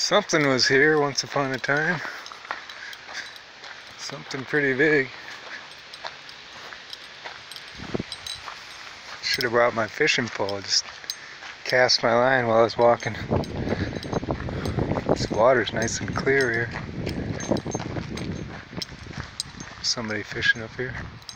Something was here once upon a time. Something pretty big. Should have brought my fishing pole. Just cast my line while I was walking. This water's nice and clear here. Somebody fishing up here.